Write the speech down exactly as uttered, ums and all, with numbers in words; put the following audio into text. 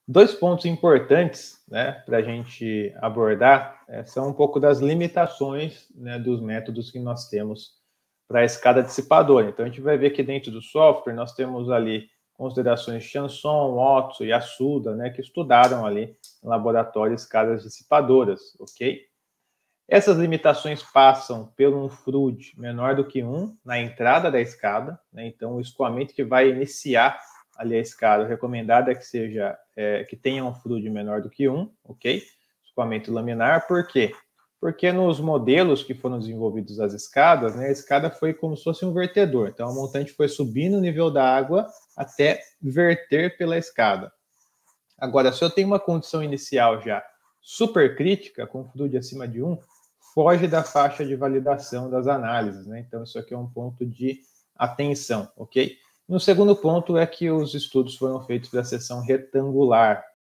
Dois pontos importantes, né, para a gente abordar, é, são um pouco das limitações, né, dos métodos que nós temos para a escada dissipadora. Então, a gente vai ver que dentro do software nós temos ali considerações Chanson, Otto e Assuda, né, que estudaram ali em laboratório escadas dissipadoras, ok? Essas limitações passam pelo um F R U D menor do que um na entrada da escada, né? Então o escoamento que vai iniciar ali a escada, o recomendado é que seja é, que tenha um F R U D menor do que um, ok? Escoamento laminar, por quê? Porque nos modelos que foram desenvolvidos das escadas, né, a escada foi como se fosse um vertedor. Então a montante foi subindo o nível da água até verter pela escada. Agora, se eu tenho uma condição inicial já super crítica, com F R U D acima de um, foge da faixa de validação das análises, né? Então, isso aqui é um ponto de atenção, ok? E o segundo ponto é que os estudos foram feitos para a seção retangular,